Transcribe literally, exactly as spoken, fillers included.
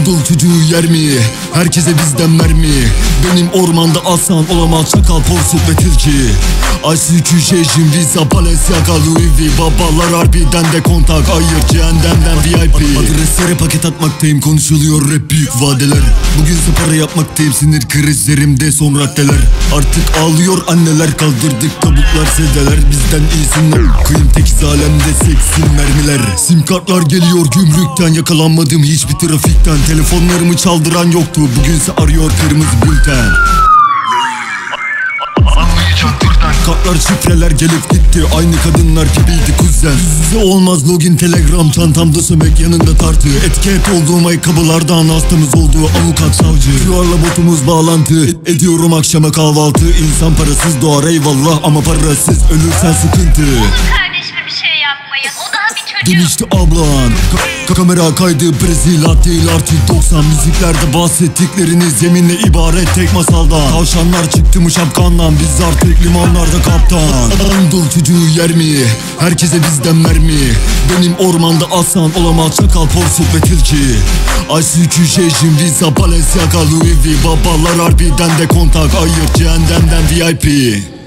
Anadolu çocuğu yer mi? Herkese bizden mermi. Benim ormanda aslan olamaz çakal, porsuk ve tilki. Ice üç şehrin Visa, Balenciaga, Louis V. Babalar harbiden de kontak, ayır cehennemden V I P. Adreslere paket atmaktayım, konuşuluyor rap büyük vadeler. Bugünse para yapmaktayım, sinir krizlerimde son raddeler. Artık ağlıyor anneler, kaldırdık kabuklar sedeler. Bizden iyisinler, kıyım tekiz alemde seksin mermiler. Sim kartlar geliyor gümrükten, yakalanmadım hiçbir trafikten. Telefonlarımı çaldıran yoktu, bugünse arıyor kırmızı bülten. Kartlar şifreler gelip gitti, aynı kadınlar gibiydi kuzen. Size olmaz login telegram, çantamda sömek yanında tartı. Etiket olduğum ayakkabılardan hastamız olduğu avukat savcı. Q R'la botumuz bağlantı, ediyorum akşama kahvaltı. İnsan parasız doğar eyvallah ama parasız ölürsen sıkıntı. Onun kardeşime bir şey yapmayın, o daha bir çocuk. Demişti ablan. Ka kamera kaydı Brezilya değil artık doksan. Müziklerde bahsettikleriniz yeminle ibaret tek masaldan. Tavşanlar çıktı mı şapkandan, biz artık limanlarda kaptan. Anadolu çocuğu yer mi? Herkese bizden mermi. Benim ormanda aslan olamaz çakal, porsuk ve tilki. Ice üç şehrin Visa, Balenciaga, Louis V. Babalar harbiden de kontak, ayır cehennemden V I P.